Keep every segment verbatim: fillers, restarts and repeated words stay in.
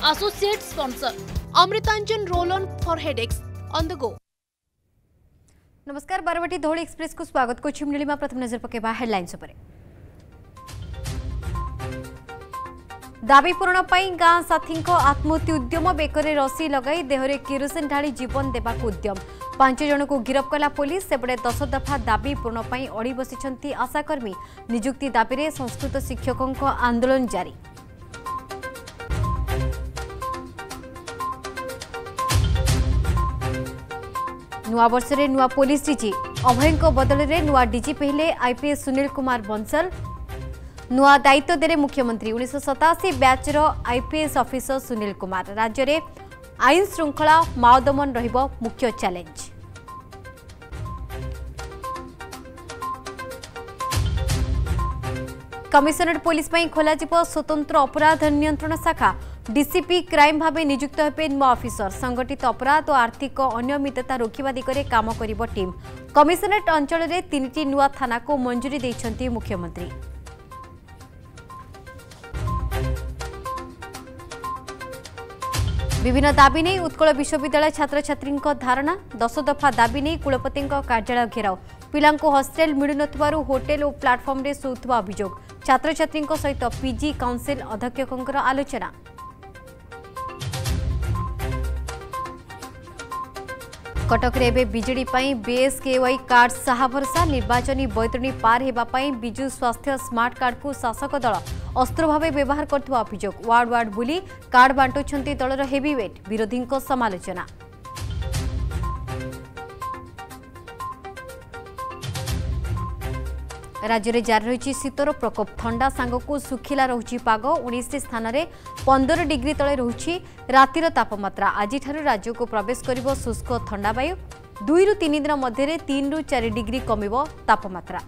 Associate sponsor Amritanjan Roll-On for headaches on the go. नमस्कार Barabati Dhauli express को स्वागत को नीलिमा प्रथम नजर पकेबा हेडलाइंस पर। दाबी पूरण पर गाँ साथी आत्महत्या उद्यम बेकरे रसी लगाई देहरे किरोसिन ढाली जीवन देवाक उद्यम पांच जन को गिरफ्त कला पुलिस सेपटे दस दफा दाबी पूरण पर अड़ी बसी आशाकर्मी निजुक्ति दाबी में संस्कृत शिक्षकों आंदोलन जारी। नुआ वर्ष रे नुआ पुलिस डीजी अभय बदल में नुआ डीजीपी हेले आईपीएस सुनील कुमार बंसल नुआ दायित्व देले मुख्यमंत्री उन्नीस सतासी बैच रो आईपीएस ऑफिसर सुनील कुमार राज्य में आईन श्रृंखला माओ दमन रहिबो मुख्य चैलेंज। कमिशनरेट पुलिस पई खोला जिवो स्वतंत्र अपराध नियंत्रण शाखा डीसीपी क्राइम भाव नियुक्त हेबे नुआ ऑफिसर संगठित अपराध और आर्थिक अनियमितता रोकवा दिगरे काम करिबो टीम कमिशनरेट अंचल में तीन नुआ थाना को मंजूरी दैछंती मुख्यमंत्री। विभिन्न दाबी नहीं उत्कल विश्वविद्यालय छात्र छात्री धारणा दस दफा दाबी नहीं कुलपति कार्यालय घेराव पिला हस्टेल मिलु होटेल और प्लाटफर्म रे सोथुवा अभियोग छात्र छात्री सहित पीजी काउंसिल अध्यक्षकर आलोचना। कटक रे बिजेडी बीएसकेवाई कार्ड साहा भरसा निर्वाचनी बैतरणी पार होगापाई विजु स्वास्थ्य स्मार्ट कार्ड को शासक दल अस्त्र भाव व्यवहार करथिबा अभियोग वार्ड वार्ड बुली कार्ड बांटुछंती दलर हेवीवेट विरोधी समालोचना। राज्य में जारी रही शीतर प्रकोप ठंडा सांगक सुखिला रही पाग उन्नीस स्थान में पंदर डिग्री तले रही रातिर तापमात्रा आज राज्य को प्रवेश कर शुष्क ठंडा वायु दुई रु तीन दिन मध्य तीन रु चार डिग्री कमिब तापमात्रा।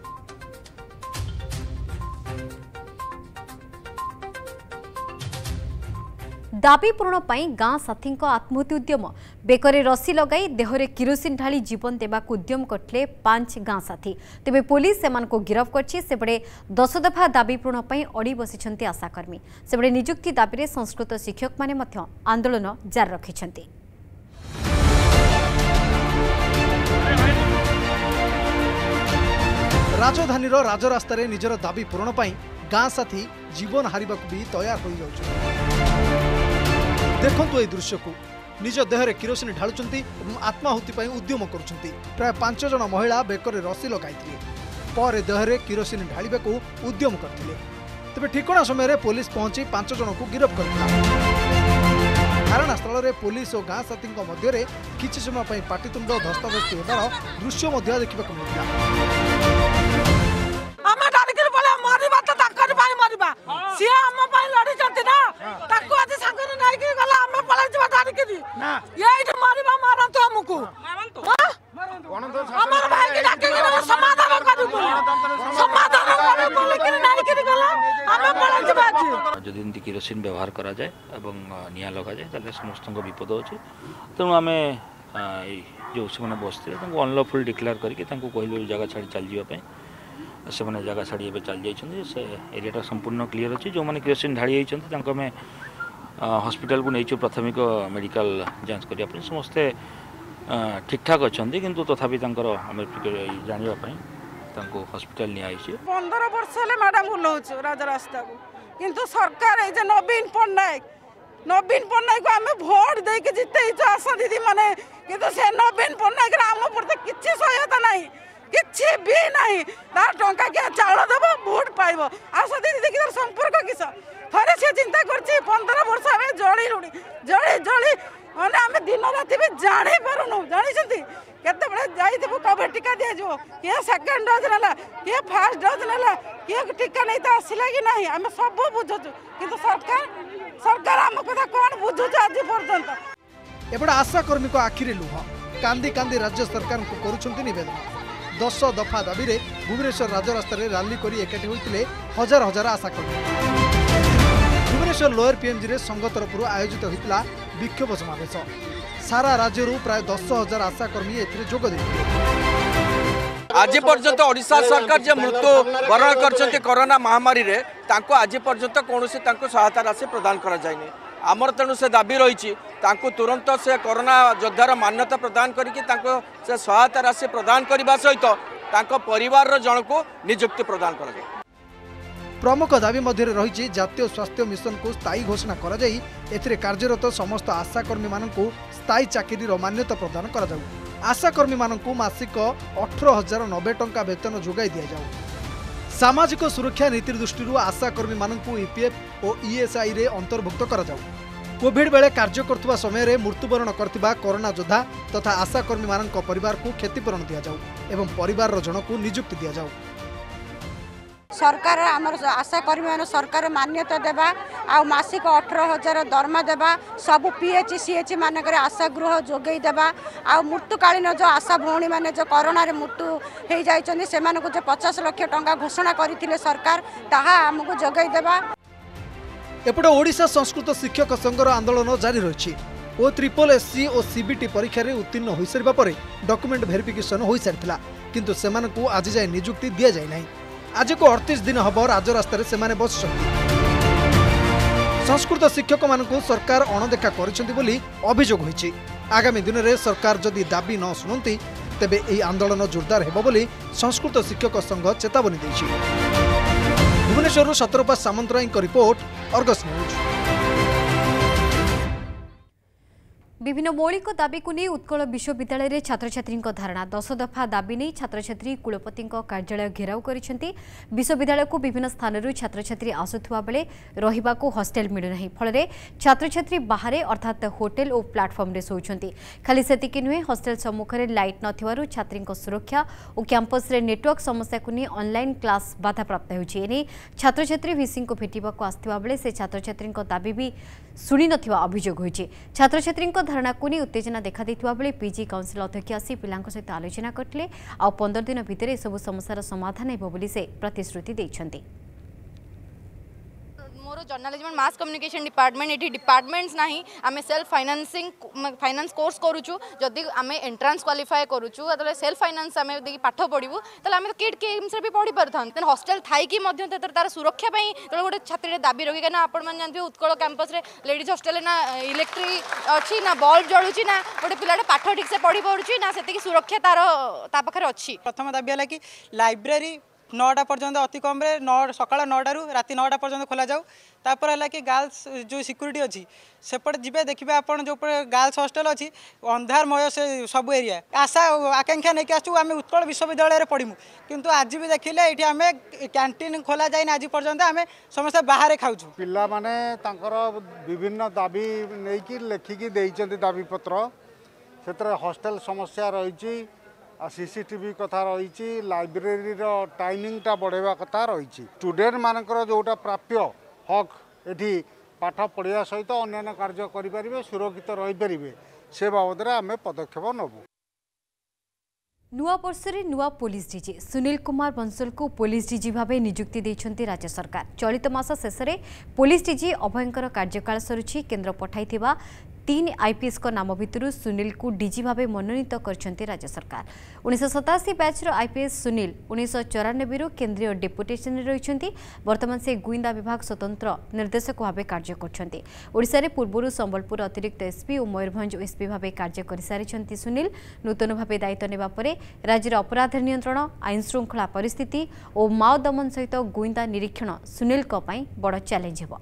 दाबी पूरण पर गाँ साथी आत्महत्या उद्यम बेकरे रसी लगाई देहरे किरोसिन ढाली जीवन देवाक उद्यम करते पांच गाँ साथी तेबे पुलिस सेमान को गिरफ्त करछि सेपटे दस दफा दाबी पूरण पर अड़ी बसी आशाकर्मी सेपटे निजुक्ति दाबी में संस्कृत शिक्षक माने मध्य आंदोलन जारी रखिछन्ति। राजधानी राजरास्तार निजर दाबी पूरण पर गाँ साथी जीवन हारिबा भी तैयार हो जाउछ। देखंतु ए दृश्य को निज देहरे किरोसिन ढालुचंती और आत्माहुति उद्यम करुचंती प्राय पांच जन महिला बेकर रसी लगाई पर देहरे किरोसिन ढालिबा को उद्यम करथिले तबे ठिकणा समय पुलिस पहुंची पांच जन को गिरफ्त करथिला। धारणा स्थल में पुलिस और गाँ साथी मध्य किछि समय पई पाटितुंड धस्ताधस्ती होबार दृश्य मध्य देखिबा को मिलता। सी हम लड़ी चलती ना ताको आज संगे नहीं कि गला हम पलाई जबा डारी के ना ये मारिबा मारन तो हमको हमर भाई के डाके समाधान करबो समाधान करबो लेकिन नहीं कि गला हम पलाई जबा जदि इनती किरोसिन व्यवहार करा जाए एवं निया लगा जाए तले समस्त को विपद होची तेणु आमे जो से बसते अनलॉफुल डिक्लेयर करके कहलु जगह छाड़ी चल जावाई से मैंने जगह छाड़ी ए चल जाइए से एरिया संपूर्ण क्लीयर अच्छी जो मैंने किरोसिन ढाड़ी होती हॉस्पिटल को नहीं प्राथमिक मेडिकल जांच करने समस्ते ठीक ठाक अच्छा किंतु तथापि जानापी हॉस्पिटल नहीं पंद्रह वर्ष मैडम बुलाऊ राजरास्ता को किंतु सरकार नवीन पट्टनायक नवीन पट्टनायक आम भोट देके जिते आस दीदी मैंने किंतु से नवीन पट्टनायक आम प्रति किसी सहायता नहीं किसी भी नहीं तार टंका क्या चाउल देव भोट पाइब आस दीदी देखी तार संपर्क किस थे से चिंता कर पंद्रह वर्ष आम जड़ी लुड़ी जड़ी जड़ी मैंने आम दिन राति भी जानी पारूनु जानी केतबे जाइबू कोविड टीका दिया किए सेकेंड डोज नाला किए फास्ट डोज नाला किए टीका नहीं तो आसला कि नहीं आम सब बुझुचु किंतु सरकार सरकार आम कथा कौन बुझुच आज पर्यंत एबडा आशाकर्मी को आखिरे लुह कांदी कांदी राज्य सरकार को करुछंती निवेदन दस दफा दाबी रे भुवनेश्वर राजरास्ता रे रैली करी एकाठी होइतिले हजार हजार आशाकर्मी। भुवनेश्वर लोअर पीएमजी रे संघ तरफ आयोजित होइतिला विक्षोभ समावेश सारा राज्य प्राय दस हजार आशाकर्मी एथिरे जोग देथिले। आज पर्यंत ओडिशा सरकार जे मृत्यु वरण कर कोरोना महामारी रे तांको आज पर्यंत कौन सहायता राशि प्रदान करा जायनि आमर तेणु से दाबी रही तुरंत से कोरोना योद्धार मान्यता प्रदान करके से सहायता राशि प्रदान करने सहित परिवार जन को नियुक्ति प्रदान कर प्रमुख दाबी मध्य रही जातीय स्वास्थ्य मिशन को स्थायी घोषणा करा जाई एथिरे कार्यरत समस्त आशाकर्मी मानकु स्थायी चाकरी मान्यता प्रदान करा जाऊ। आशाकर्मी मानकु मासिक अठारह हजार नब्बे टंका वेतन जोगाई दिया जाऊ। सामाजिक सुरक्षा नीति दृष्टि आशाकर्मी मानकु ईपीएफ और ईएसआई रे अंतर्भुक्त करा जाऊ। कोविड बेले कार्य करथुवा समय रे मृत्युवरण करथिबा कोरोना योद्धा तथा आशाकर्मी मानक परिवार को क्षतिपूरण दिया जाऊ एवं परिवार जन को नियुक्ति दिया जाऊ। सरकार आमर आशा कर्मी मान सरकार मान्यता देबा आ मासिक अठारह हजार दरमा देबा सबु पीएच सीएच मानक आशा गृह जोगई देबा आ मृत्युकालीन जो आशा भौणी माने जो कोरोना रे मृत्यु हो जाइछन्ती से मानको जो पचास लाख टंका घोषणा करथिले सरकार ताहा हमको जोगई देबा। एपटे ओडिशा संस्कृत शिक्षक संघर आंदोलन जारी रही ओ ट्रिपल एससी और सीबीटी परीक्षा रे उत्तीर्ण हो सारिबा परे डॉक्यूमेंट वेरिफिकेशन हो सारिथिला किंतु सेमानकु आज जाय नियुक्ति दिया जाय नाही। आज को अड़तीस दिन हम राजरास्तार से बस संस्कृत शिक्षक मान सरकार अणदेखा करिसेंती अभियोग होईछि। आगामी दिन में सरकार जदि दाबी न शुणती तेबे एही आंदोलन जोरदार हेबो बोली संस्कृत शिक्षक संघ चेतावनी दैछि। Bhubaneswar Satarupa Samantaray report Argus news. विभिन्न मौलिक दाबी को नहीं उत्कल विश्वविद्यालय रे छात्र छात्री धारणा दस दफा दाबी नहीं छात्र छात्री कुलपति कार्यालय घेराव करिसेंती। विश्वविद्यालय को विभिन्न स्थान छात्र छात्री आसुवा बेले रहिबा को हॉस्टेल मिलुना फल छात्र छात्री बाहर अर्थात होटेल और प्लाटफर्म रे सोचंती। खाली सेतिकी नुहे हॉस्टेल सम्मुख में लाइट नथिवारु छात्री सुरक्षा और कैंपस रे नेटवर्क समस्या को नहीं ऑनलाइन क्लास बाधा प्राप्त होछि। छात्र छात्री वीसी को भेटिबा को आस्थिबा बेले से छात्र छात्री दाबी भी शुणी नथिबा अभियोग होछि। छात्र छात्री धारणा को नहीं उत्तेजना देखा देथिबा बेले पीजी काउंसिल अध्यक्ष आसी पिलांक सहित आलोचना करथिले आ पंद्रह दिन भितर सब समस्यार समाधान हेबो बोली से प्रतिश्रुति दैछन्ती। मोर जर्नलिज्म मास कम्युनिकेशन डिपार्टमेंट ये डिपार्टमेंट्स ना आम सेल्फ फाइनान्सिंग फाइनान्स कोर्स करूँ जदि आम एंट्रांस क्वालिफाए करूँ सेल्फ फाइनान्स आम पाठ पढ़ू तो किड गेम्स भी पढ़ी पार था हॉस्टेल थी तार सुरक्षा जो गोटे छात्री दाबी रखी कहीं आप जानते उत्कल कैंपस रे लेडीज हॉस्टेल ना इलेक्ट्रिक अच्छी ना बल्ब जलुची ना गोटे पिला पाठ ठीक से पढ़ी पड़ुची ना से सुरक्षा तार पाखे अच्छी। प्रथम दाबी है कि लाइब्रेरी नौटा पर्यंत अति कम रे नौ सका नौटा राति नौटा पर्यंत खोल जाऊ। तापर है कि गर्ल्स जो सिक्यूरीटी अच्छी सेपटे जी देखिए आप जो गर्ल्स हॉस्टेल अच्छी अंधारमय से सब एरिया आशा आकांक्षा नहीं कि आसू आम उत्कल विश्वविद्यालय पढ़ू किंतु आज भी देखिले ये आम कैंटीन खोल जाए आज पर्यंत आम समस्त बाहर खाऊ पिला माने विभिन्न दाबी नहीं लेखिकी देइचंती दाबी पत्र से हॉस्टेल समस्या रही सीसीटीवी कथा रही लाइब्रेरी टाइमिंग टा बढ़ेवा कथा रही स्टूडेंट मानकर जोटा प्राप्य हक एठी पाठ पढ़ा सहित अन्य कार्य करें सुरक्षित रहीपर से बाबद आम पदक्षेप नबू। नुआ वर्ष में नुआ पुलिस डीजी सुनील कुमार बंसल को पुलिस डीजी भाव नियुक्ति देछन्ती राज्य सरकार। चलित मास शेष में पुलिस डीजी अभयंकर कार्यकाल सरुछि। केन्द्र पठाई तीन आईपीएस को नाम भितर सुनील को डीजी भाव मनोनीत करछन्ती राज्य सरकार। उन्नीस सताशी बैच आईपीएस सुनील उन्नीस चौरानबे केन्द्रीय डेपुटेशन रही वर्तमान से गुइंदा विभाग स्वतंत्र निर्देशक भाव कार्य करछन्ती। ओडिशा रे पूर्व संबलपुर अतिरिक्त एसपी और मयूरभंज एसपी भाव कार्य कर सारी सुनील नूतन भाव दायित्व नेबा परे राज्यर अपराध नियंत्रण आईन श्रृंखला परिस्थिति और माओ दमन सहित गुइंदा निरीक्षण सुनील बड़ चैलेंज हेबो।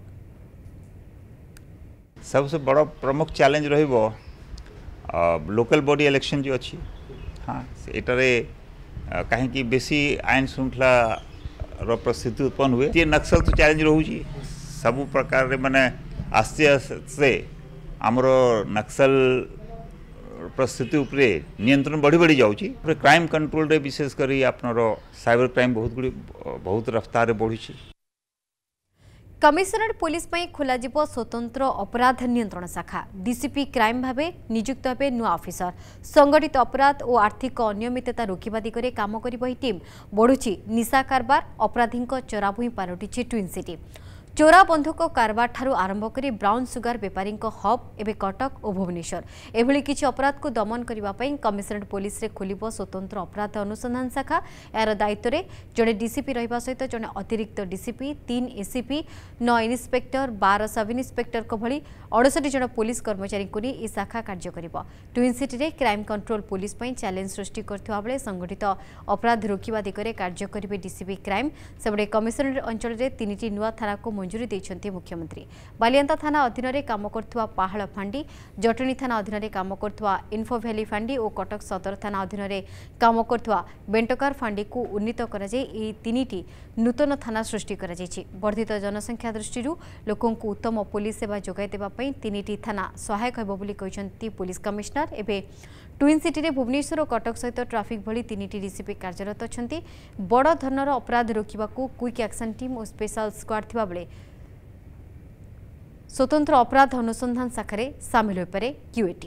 सबसे बड़ा प्रमुख चैलेंज रहिबो लोकल बॉडी इलेक्शन जो अच्छी हाँ एटारे कहीं बेसी आईन श्रृंखला परिस्थिति उत्पन्न हुए ये नक्सल तो चैलेंज रोची सब प्रकार माने आस्ते आस्ते आमर नक्सल परिस्थिति उपरे नियंत्रण बढ़ी बढ़ी जाऊँगी। क्राइम कंट्रोल रे विशेष करी आपनर साइबर क्राइम बहुत गुड़ी बहुत रफ्तार बढ़ी। कमिशनरेट पुलिस खोल स्वतंत्र अपराध नियंत्रण शाखा डीसीपी क्राइम भाव नियुक्त हे नुआ ऑफिसर। संगठित अपराध और आर्थिक अनियमितता रोकवा दिगरे काम करिब टीम बढ़ुछि निशा कारबार अपराधी चराभूई पालटिछि ट्विन सिटी। चोरा बंधुक कारबार ठारू आरंभ करी ब्राउन सुगार बेपारी हब एवं कटक और भुवनेश्वर एभली किछि अपराध को दमन करने कमिशनरेट पुलिस रे खोलिबो स्वतंत्र अपराध अनुसंधान शाखा। यार दायित्व रे जड़े डीसीपी रहिबा सहित जड़े अतिरिक्त डीसीपी तीन एसीपी नौ इन्स्पेक्टर बारह सब इन्स्पेक्टर को भली अड़सठ जन पुलिस कर्मचारी को नहीं शाखा कार्य करिबो। ट्विन सिटी रे क्राइम कंट्रोल पुलिस पई चैलेंज सृष्टि करथिबा बेले संगठित अपराध रोकिबा दिगरे कार्य करिबे डीसीपी क्राइम। सेबडे कमिशनरेट अंचल रे तीनिटी नुआ थाना को मंजूरी देइछन्ती मुख्यमंत्री। बालियांता थाना अधीन रे काम करथुवा पहाड़ फांडी, जटणी थाना अधीन रे काम करथुवा इन्फो भैली फांडी और कटक सदर थाना अधीन रे काम करथुवा बेंटकार फांडी को उन्नीत करा जाय ए तीनिटी नूतन थाना सृष्टि करा जायछि। वर्धित जनसंख्या दृष्टि लोकों को उत्तम पुलिस सेवा जोगाई देबा पई तीनिटी थाना सहायक हेबो बोली कहिसन्ती पुलिस कमिश्नर। एबे ट्विन सिटी रे भुवनेश्वर और कटक सहित ट्राफिक भली तीनिटी डीसीपी कार्यरत अछन्ती। बड़ धरनर अपराध रोकिबाकू क्विक एक्शन टीम और स्पेशल स्क्वाड थिबा बेले स्वतंत्र अपराध अनुसंधान शाखा सामिल हो पारे क्यूएटी।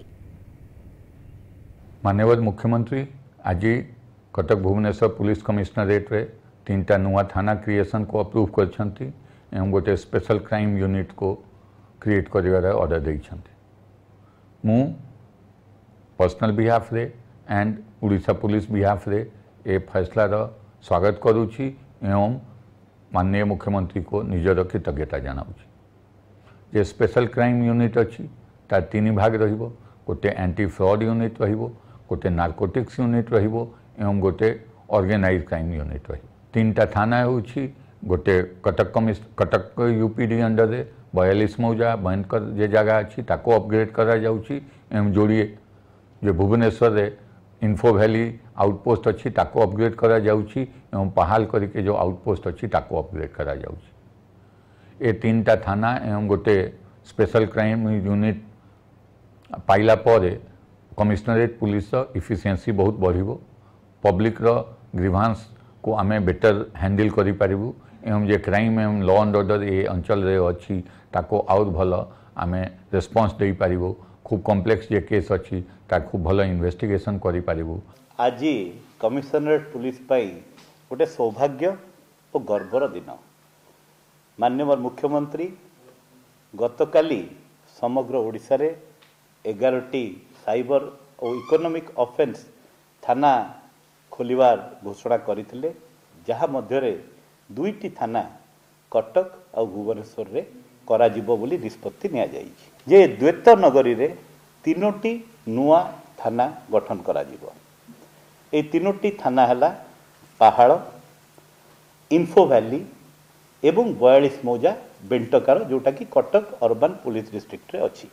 माननीय मुख्यमंत्री आज कटक भुवनेश्वर पुलिस कमिश्नरेट रे तीन टा नुआ थाना क्रिएशन को अप्रूव करछन्ती एवं गोटे स्पेशल क्राइम यूनिट को क्रिएट करिवार ऑर्डर देइछन्ती। मु पर्सनल बिहाफ रे एंड उड़ीसा पुलिस बिहाफ रे ए फैसलार स्वागत करुछि एवं माननीय मुख्यमंत्री को निजर कृतज्ञता जनाऊछि। जे स्पेशल क्राइम यूनिट अच्छी तार तीन भाग रहिबो, गोटे एंटी फ्रॉड यूनिट रहिबो, गोटे नार्कोटिक्स यूनिट रहिबो एवं गोटे ऑर्गेनाइज क्राइम यूनिट रहिबो। तीन टा थाना होछि गोटे कटक कमिश कटक यूपीडी अंडर रे बयालीस मौजा बैंकर जे जगह अच्छी ताको अपग्रेड करा जाउछि एवं जोड़िए जो भुवनेश्वर रे इन्फो वैली आउटपोस्ट अच्छी ताको अपग्रेड करा जाउछि एवं पहाल करके जो आउटपोस्ट अच्छी ताको अपग्रेड करा जाउछि। ए तीन टा थाना एवं गोटे स्पेशल क्राइम यूनिट पाइला पर कमिश्नरेट पुलिस इफिशिएंसी बहुत बढ़िबो। पब्लिक रो ग्रीवांस को आमे बेटर हैंडल करि पारिबु एवं जे क्राइम एवं लॉ एंड ऑर्डर ए अंचल रे अछि ताको आउर भलो आमे रेस्पॉन्स देई पारिबु। खूब कॉम्प्लेक्स जे केस अछि ता खूब भलो इन्वेस्टिगेशन करि पारिबु। आज कमिशनरेट पुलिस पाई गोटे सौभाग्य और गर्वर दिन। माननीय मुख्यमंत्री गतकाली समग्र ओडिशा रे एगारटी साइबर और इकोनॉमिक ऑफेंस थाना खोलिबार घोषणा करथिले, जहा मध्यरे दुईटी थाना कटक और भुवनेश्वर रे करा जिवो बोली निष्पत्ति निया जाइछि। जे द्वैत नगरी रे तीनोटी नुआ थाना गठन करा जिवो। ए तीनोटी थाना हला पहाड़, इन्फो वैली एवं बयालीस मौजा बेंटकार जोटा कि कटक अर्बन पुलिस डिस्ट्रिक्ट रे अछि।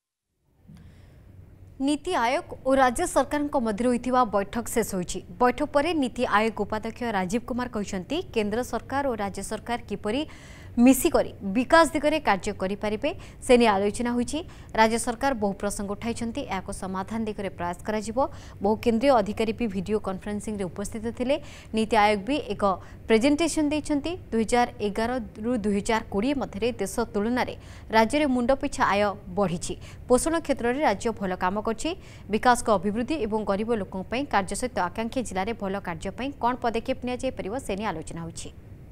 नीति आयोग और राज्य सरकार मध्य होइथिबा बैठक शेष होइछि। बैठक पर नीति आयोग उपाध्यक्ष राजीव कुमार कहते केंद्र सरकार और राज्य सरकार किपरि मिसिकरी विकास दिगरे कार्य करि पारिबे से ने आलोचना होइछि। राज्य सरकार बहु प्रसंग उठाइछन्ति, याको समाधान दिगरे प्रयास करा जिवो। बहु केंद्रीय अधिकारी भी वीडियो कॉन्फ्रेंसिंग रे उपस्थित थिले। नीति आयोग भी एक प्रेजेंटेशन दैछन्ति। दो हज़ार ग्यारह रु दो हज़ार बीस मध्य देश तुलन में राज्य में मुंड पिछा आय बढ़ी। पोषण क्षेत्र में राज्य भल काम करछि। विकास को अभिवृद्धि और गरीब लोकों पई कार्य सहित आकांक्षी जिले में भल कार्य पई कोन पदक्षेप निया जाय परिबो से ने आलोचना होइछि।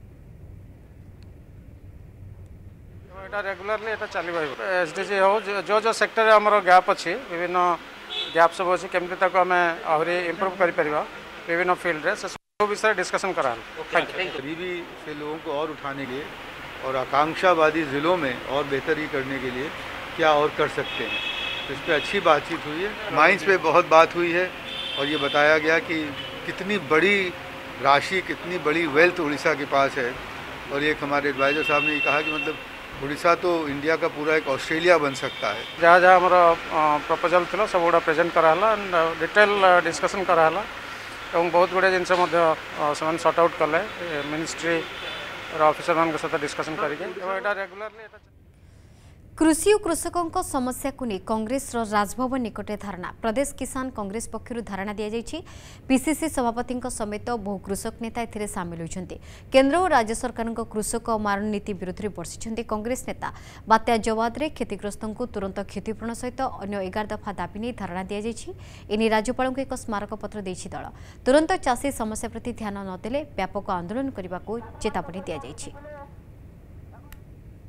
रेगुलरली एटा चली एसडीजी हो जो जो सेक्टर में आमर गैप अच्छी विभिन्न गैप सब अच्छी केमती ताको आमे आहरी इंप्रूव करि परिबा विभिन्न फील्ड रे से सब विषय डिस्कशन करा। गरीबी से लोगों को और उठाने के लिए और आकांक्षावादी जिलों में और बेहतरी करने के लिए क्या और कर सकते हैं, इस पर अच्छी बातचीत हुई है। माइंस पे बहुत बात हुई है और ये बताया गया कि कितनी बड़ी राशि, कितनी बड़ी वेल्थ उड़ीसा के पास है। और एक हमारे एडवाइजर साहब ने कहा कि मतलब उड़ीसा तो इंडिया का पूरा एक ऑस्ट्रेलिया बन सकता है। जहाँ जहाँ हमारा प्रपोजल थी सब गुड़ा प्रेजेंट कराला, डिटेल डिस्कसन कराला और बहुत गुड़े जिनस सॉर्ट आउट कले मिनिस्ट्री ऑफिसर मान सहित डिस्कसन करके रेगुलरली। कृषि और कृषकों समस्या को नहीं कांग्रेस राजभवन निकटे धारणा। प्रदेश किसान कांग्रेस पक्षर धारणा दि जाइछि। पीसीसी सभापति समेत बहु कृषक नेता एथिरे सामिल होइछन्ते। केंद्र और राज्य सरकार कृषक मारण नीति विरोध में बर्षिछन्ते कांग्रेस नेता। बात्या जवाद रे क्षतिग्रस्तों को तुरंत क्षतिपूरण सहित अन्य एगार दफा दाबी नहीं धारणा दि जाइछि। एने राज्यपाल को एक स्मारक पत्र देछि दल। तुरंत चाषी समस्या प्रति ध्यान नदेले व्यापक आंदोलन करने को चेतावनी दि जाइछि।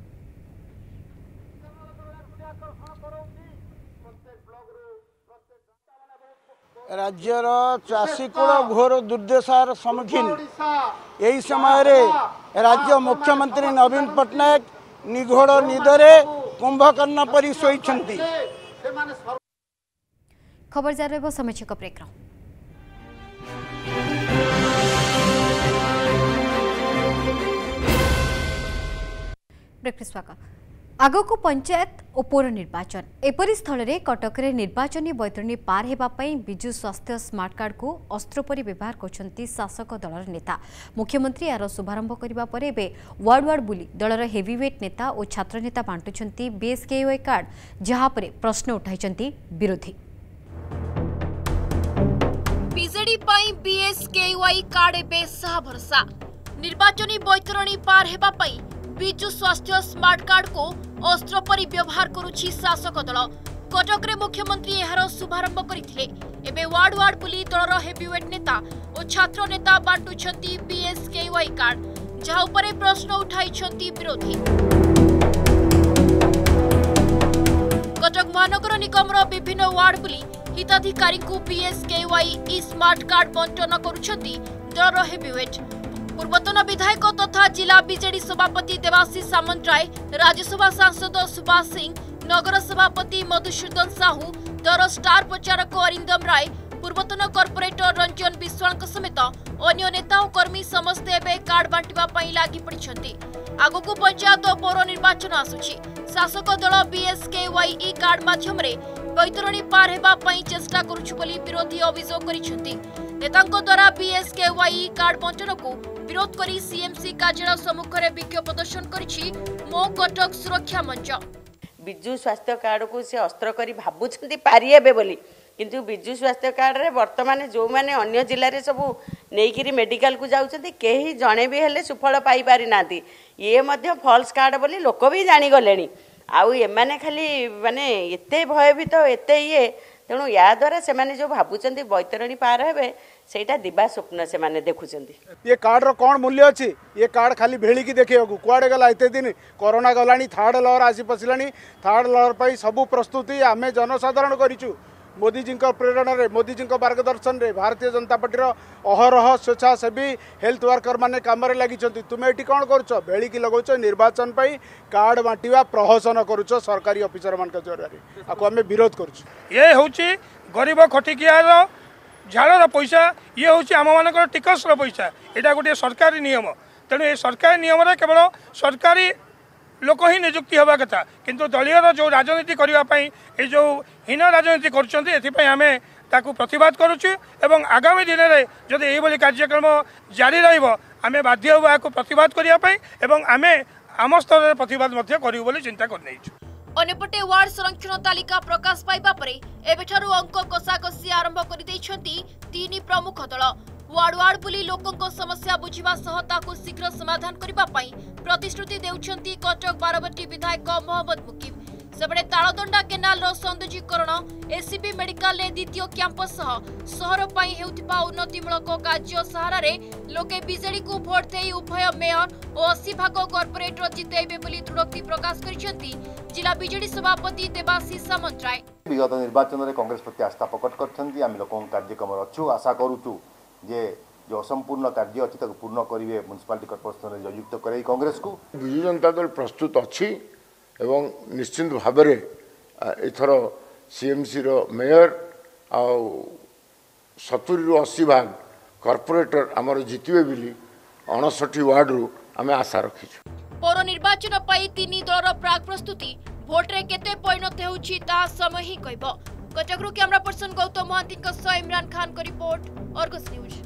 राज्यर चाषीकूल घोर दुर्दशार सम्मुखीन यही समय राज्य मुख्यमंत्री नवीन पट्टनायक निघोड़ निदरे कुंभकर्ण परि शोइछंती। खबर जारी रहिबो समीक्षक ब्रेक। ब्रेक स्वागत। आगको पंचायत और पौर निर्वाचन एपरी स्थल में कटक रे निर्वाचनी बैतरणी पार होगापी विजु स्वास्थ्य स्मार्ट कार्ड को अस्त्र परि व्यवहार कर शासक दलर नेता। मुख्यमंत्री यार शुभारंभ करने पर एवं वार्ड वार्ड बुली दलर हेवीवेट नेता और छात्र नेता बांटुंट बीएसकेवाई कार्ड, जहाँपर प्रश्न उठाई विरोधी। बीजेडी बीएसकेवाई कार्ड एबे साहा भरसा। निर्वाचनी बैतरणी पार होगापी विजु स्वास्थ्य स्मार्ट कार्ड को अस्त्र परि व्यवहार करुछि शासक दल। कटक रे मुख्यमंत्री एहार शुभारंभ करथिले। एबे वार्ड वार्ड पुली दलर हेवीवेट नेता और छात्र नेता बांटुछंती बीएसकेवाई कार्ड, जहाँ उपरे प्रश्न उठाइछंती विरोधी। कटक महानगर निगमर विभिन्न वार्ड पुली हिताधिकारी को बीएसकेवाई ई स्मार्ट कार्ड बंटन करुछंती दलर हेवीवेट। पूर्वतन विधायक तथा जिला बीजेडी सभापति देवाशीष सामंतराय, राज्यसभा सांसद सुभाष सिंह, नगर सभापति मधुसूदन साहू, दर स्टार प्रचारक अरिंदम राय, पूर्वतन कॉर्पोरेटर रंजन विश्वाल समेत अन्य नेता और कर्मी समस्ते एवं कार्ड बांटिबा पई लागि पड़िछंती। आगकू पंचायत और पौर निर्वाचन आसुछि। शासक दल बीएसकेवाई ई कार्ड माध्यम रे बैतरणी पार हेबा पई चेष्टा करुछु बोली विरोधी अभियोग करिछंती। नेतांको द्वारा बीएसकेवाई कार्ड बंटन को विरोध करी सीएमसी कार्यालय सम्मुख में विक्षोभ प्रदर्शन करिछि मो कटक सुरक्षा मंच। विजु स्वास्थ्य कार्ड को से अस्त्र करी भाबुछंती पारिबे बोली, किंतु विजु स्वास्थ्य कार्ड रे वर्तमान जो माने अन्य जिल्ला रे सब नेइकिरी मेडिकल को जाउछंती केही जणे भी हेले सुफल पाई पारि नांती। ये मध्य फॉल्स कार्ड बोली लोक भी जानि गलेनी। आउ एमाने खाली माने एते भयभीत एते ये तेणु या द्वारा से माने जो भाबुचंती बैतरणी पार हेबे सेटा दिबा स्वप्न से माने देखुचंती। ये कार्ड रो कोन मूल्य अछि? ये कार्ड खाली भेली की देखियो कुआडे गला एते दिन कोरोना गलानी थर्ड लहर आसी पसिलानी। थर्ड लहर पई सबु प्रस्तुति आमे जनसाधारण करिचु। मोदी जी प्रेरणा रे मोदी जी मार्गदर्शन रे भारतीय जनता पार्टी अहरह स्वेच्छासेवी हेल्थ वर्कर माने काम रे लागि छथि। तुमे एटी कोन करूछ? भेली की लगौछ निर्वाचन पई कार्ड बांटिवा प्रहसन करूछ सरकारी ऑफिसर मान के जरिया आको हमें विरोध करूछ। ये होची गरीब खटिकियार झाड़र पैसा, ये होची आम मानकर टिकसर पैसा। एटा गोटे सरकारी नियम। तेणु ये सरकारी नियम रे केवल सरकारी लोक ही नियुक्ति हवा कथा, किंतु दलीय जो राजनीति करने ये जो हीन राजनीति करें ताकू प्रतिवाद करुचु एवं आगामी दिन में जदि यही कार्यक्रम जारी रमें बाध्य हुआ प्रतिवाद करने एवं आम आम स्तर में प्रतिवाद करूँ चिंता कर। अन्यपटे वार्ड संरक्षण तालिका प्रकाश पाइबा परे एबेठारु अंक कषाकषि आरंभ कर तीन प्रमुख दल। वार्ड वार्ड बुली लोकों समस्या बुझिबा सह ताकू शीघ्र समाधान करबा पई प्रतिश्रुति देउछंती कटक बारवाटी विधायक मोहम्मद मुकीम। सेबडे तालदंडा केनाल रो सौंदर्यीकरण, एसीबी मेडिकल ले द्वितीय कैंपस सह शहर पई हेउथिबा उन्नतिमूलक कार्य सहारा रे लोके बीजेडी को भोट देई उभय मेयर और अस्सी भाग कॉर्पोरेटर जितेबे बोली दृढ़ोक्ति प्रकाश करिसेंती जिला बीजेडी सभापति देवाशीष सामंतराय। विगत निर्वाचन में कांग्रेस प्रति आस्था प्रकट करछंती। आम लोक कार्यक्रम अच्छु आशा करूचु जे जो असंपूर्ण कार्य अच्छी पूर्ण करेंगे म्युनिसिपालिटी कॉर्पोरेशन नियुक्त करे कांग्रेस को। विजु जनता दल प्रस्तुत अच्छी एवं निश्चिंत भाव में एथर सीएमसी रो मेयर आउ सतुरी रु अस्सी भाग कॉर्पोरेटर आमर जितबे बोली अणसठी वार्ड रु आम आशा रखीछु। पौर निर्वाचन पाई तीन दलर प्राग प्रस्तुति भोट रे केते परिणत होउछि ता समय ही कहबो। कटकरू कैमरा पर्सन गौतम महांती इमरान खान को रिपोर्ट, अर्गस न्यूज।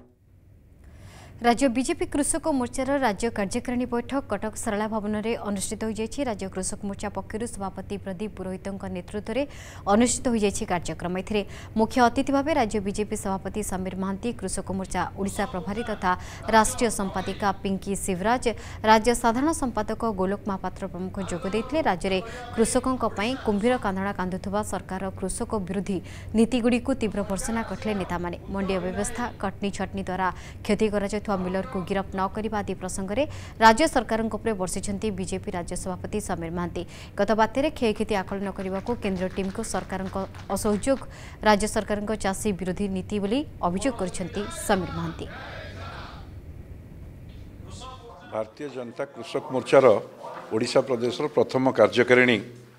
राज्य बीजेपी कृषक मोर्चार राज्य कार्यकारिणी बैठक कटक सरला भवन में अनुष्ठित हो जाएगी। राज्य कृषक मोर्चा पक्षर सभापति प्रदीप पुरोहित नेतृत्व में अनुष्ठित हो जाएगी कार्यक्रम। ए मुख्य अतिथि भाव राज्य बीजेपी सभापति समीर महांती, कृषक मोर्चा ओडिशा प्रभारी तथा राष्ट्रीय संपादिका पिंकी शिवराज, राज्य साधारण संपादक गोलोक महापात्र प्रमुख जोगदे। राज्य में कृषकों कुंभीर कांधड़ा कांधुवा सरकार कृषक विरोधी नीतिगुड़ी तीव्र भर्सना करते नेता माने। मंडी व्यवस्था कटनी छटनी द्वारा क्षति करा କରୁଥିବା ମିଲରକୁ ଗିରଫ ନ କରିବା ଆଦି ପ୍ରସଙ୍ଗରେ ରାଜ୍ୟ ସରକାରଙ୍କ ଉପରେ ବର୍ଷିଛନ୍ତି ବିଜେପି ରାଜ୍ୟ ସଭାପତି ସମୀର ମହାନ୍ତି। ଗତ ବାତ୍ୟାରେ କ୍ଷୟକ୍ଷତି ଆକଳନ କରିବାକୁ କେନ୍ଦ୍ର ଟିମ୍କୁ ସରକାରଙ୍କ ଅସହଯୋଗ ରାଜ୍ୟ ସରକାରଙ୍କ ଚାଷୀ ବିରୋଧୀ नीति बोली अभियोग କରିଛନ୍ତି ସମୀର ମହାନ୍ତି। भारतीय जनता कृषक मोर्चार ओडिशा प्रदेशर प्रथम कार्यकारिणी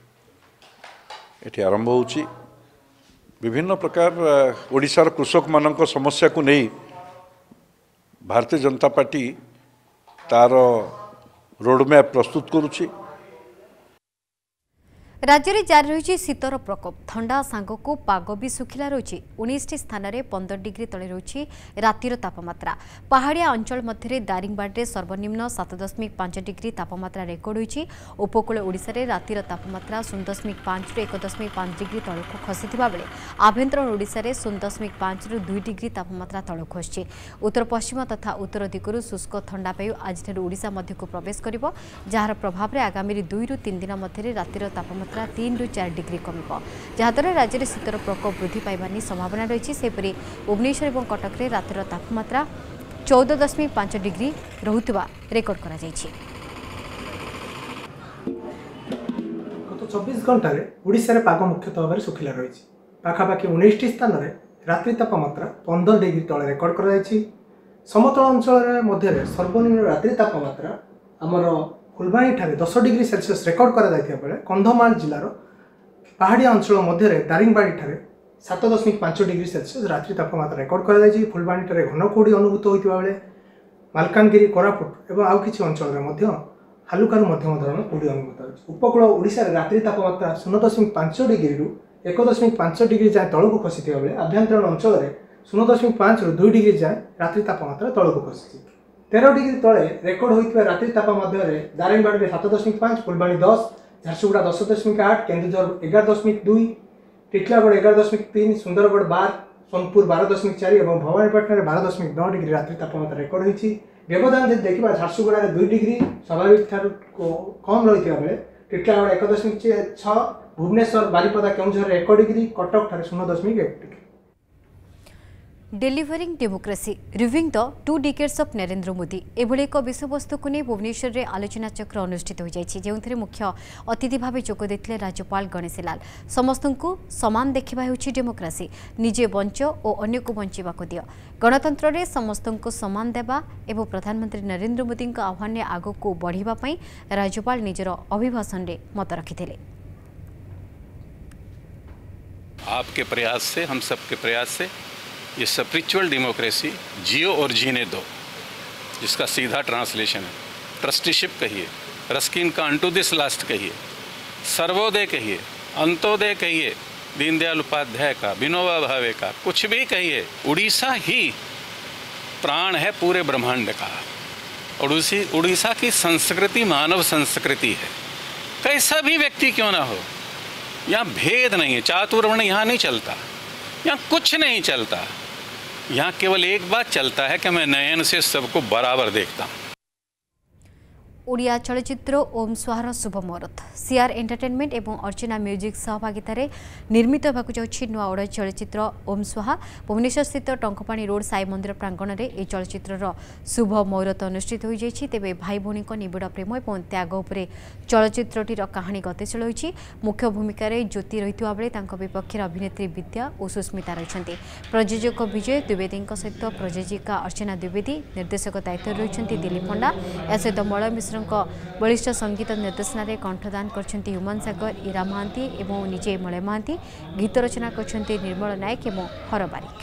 एठी आरंभ होउची। विभिन्न प्रकार ओडिशार कृषक मानक समस्या को नहीं भारतीय जनता पार्टी तार रोडमैप प्रस्तुत करुची। राज्य में जारी रही शीतर प्रकोप ठंडा सांगक पाग भी सुखिला रही उन्नीस स्थान में पंदर डिग्री तले रही रातिर तापमात्रा। पहाड़िया अंचल मध्य दारिंगबाड़ी सर्वनिम्न सात दशमिक पांच डिग्री तापमात्रा रेकर्ड होती। उपकूल ओडिशा रे रातिर तापमात्रा शून्य दशमिक पांच रु एक दशमिक पांच डिग्री तलक खसीथिबा बेले आभ्यंतरण ओडिशा रे शून्य दशमिक पांच रु दुई डिग्री तापमात्रा तलक खसी। उत्तर पश्चिम तथा उत्तर दिगरू शुष्क ठंडा वायु आज ओडिशा मध्यकू प्रवेश करिबो, जार प्रभाव में आगामी दुई रु तीन दिन मध्य रातिर तापमात्रा तीन रु चार डिग्री कमिब, जहाद्वारा राज्य में शीतर प्रकोप वृद्धि पाइबानी संभावना रही। सेपरी भुवनेश्वर और कटक में रातिर तापमात्रा चौदह दशमिक पांच डिग्री रहुथिबा रेकर्ड करा जायछि। गत चौबीस घंटा ओडिशा रे पाग मुख्यतः भाव सुखिला रही। पाखापाखि उन्नीस स्थान में रात्रि तापमात्रा पंद्रह डिग्री तले रेकर्ड करा जायछि। समतल अंचल मध्य सर्वनिम्न रात्रि तापमात्रा आमर फुलबाणी ठारे दस डिग्री सेल्सियस रेकर्ड करा जायथिबा बेले कंधमाल जिलार पहाड़िया अंचल मध्य दारिंगबाड़ी ठारे सात दशमिक पांच डिग्री सेल्सियस रात्रि तापमात्रा रेकर्ड करा जायछि। फुलबाणी ठारे घन कुहुड़ी अनुभूत होइतिबा बेले मालकानगिरी कोरापुट एवं आउ किछि अंचल रे मध्य हालुकारू मध्यम धरण कुहुड़ी अनुभूत होइछि। उपकूल ओडिशा रे रात्रि तापमात्रा शून्य दशमिक पांच डिग्री रु एक दशमिक पांच डिग्री जाए तलकू खसीथिबा बेले आभ्यंतरण अंचल रे शून्य दशमिक पांच रु दुई डिग्री जाए रात्रि तापमात्रा तलकू खसीछि। तेरह डिग्री तले रेकर्ड होता रात्रि तापमात्रा दारिंगबाड़ी में सात दशमिक पांच, फुलबाणी दस, झारसुगुड़ा दस दशमिक आठ, केन्दुझर एगार दशमिक दुई, टिटलागढ़ एगार दशमिक तीन, सुंदरगढ़ बार, सोनपुर बारह दशमिक चार और भवानीपाटना में बारह दशमिक नौ डिग्री रात्रि तापमात्रा रेकर्ड होती। व्यवधान जब देखा झारसुगुड़ा दुई डिग्री स्वाभाविक कम रही बेले टिटलागढ़ एक दशमिक छः, भुवनेश्वर बारिपदा केन्दुझर एक डिग्री, कटक ठारे शून्य दशमिक एक degree. Delivering democracy reviewing the two decades of Narendra Modi एभली एक विषयवस्तु को नहीं भुवनेश्वर में आलोचना चक्र अनुष्ठित हो जाएगी, जो मुख्य अतिथि भाव जोग देते राज्यपाल गणेश लाल। समस्त को समान देखा होची डेमोक्रेसी, निजे बंच और अन्य को बंचवा दियो। गणतंत्र में समस्त को समान देवा एवं प्रधानमंत्री नरेंद्र मोदी आह्वान में आग को बढ़ावाई राज्यपाल निजर अभिभाषण में मत रखिथिले। आपके प्रयास से, हम सबके प्रयास से ये स्पिरिचुअल डेमोक्रेसी जियो और जीने दो, जिसका सीधा ट्रांसलेशन है ट्रस्टीशिप कहिए, रस्किन का अंटू दिस लास्ट कहिए, सर्वोदय कहिए, अंत्योदय कहिए, दीनदयाल उपाध्याय का, विनोबा भावे का, कुछ भी कहिए, उड़ीसा ही प्राण है पूरे ब्रह्मांड का। उड़ीसी उड़ीसा की संस्कृति मानव संस्कृति है, कैसा भी व्यक्ति क्यों ना हो, यहाँ भेद नहीं है, चातुर्वर्ण यहाँ नहीं चलता, यहाँ कुछ नहीं चलता। यहाँ केवल एक बात चलता है कि मैं नयन से सबको बराबर देखता हूँ। ओडिया चलचित्र ओम स्वाहार शुभ मुहूर्त सीआर एंटरटेनमेंट एवं अर्चना म्यूजिक सहभागितार निर्मित होगाकू जाउछि नुआ ओडिया चलचित्र ओम स्वाहा। भुवनेश्वर स्थित टंकपाणी रोड साई मंदिर प्रांगण में यह चलचित्र शुभ मुहूर्त अनुष्ठित हो जाइछि। तेबे भाई भौणी निबिड़ प्रेम और त्याग उपरे चलचित्रटीर कहानी गतिशील होइछि। मुख्य भूमिका ज्योति रहितबा बेले तांको विपक्ष अभिनेत्री विद्या और सुस्मिता रहिछन्ति। प्रयोजक विजय द्विवेदी सहित प्रयोजिका अर्चना द्विवेदी, निर्देशक दायित्व रहिछन्ति दिलीप पंडा। या सहित मलय मिश्र बलिष्ठ संगीत निर्देशना कंठदान करछन्ति ह्यूमान सागर, इरा महांती एवं निजे मलय महांती। गीत रचना करछन्ति निर्मल नायक एवं हर बारिक।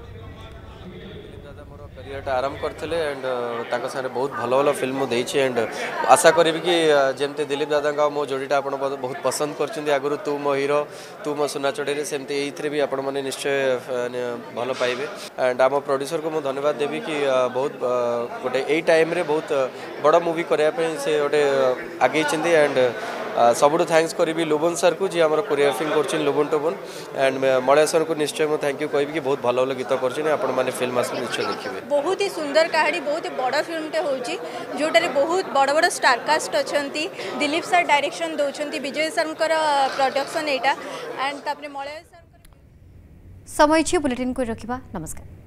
करियरटा आरंभ करते एंड तांका सारे बहुत भल भल फिल्म देछि एंड आशा करी कि जेमते दिलीप दादा का मो जोड़ीटा आपण बहुत पसंद करछन्ति। आगुरु तू मो हीरो, तू मो सुना चढ़े सेमते एइथरे भी आपण माने निश्चय भल पाइबे। एंड आम प्रोड्यूसर को मो धन्यवाद देबी कि बहुत गोटे एई टाइम रे बहुत बड़ मूवी करया पे से गोटे आगे छिंदी। एंड सबुठ थैंक्स करी लुबन सर को जी आम कोरियोग्राफिंग कर लुबन टोबन एंड मलय सर को निश्चय मुझे थैंक यू कहबी कि बहुत भल भल गीत कर फिल्म आस निश्चय देखिए। बहुत ही सुंदर कहानी, बहुत ही बड़ फिल्मटे होची जोटारे बहुत बड़ बड़ स्टारकास्ट अछंती। दिलीप सर डायरेक्शन दौरान, विजय सर प्रोडक्शन एटा एंड तापरे मलय सर। समय बुलेटिन को रखिबा। नमस्कार।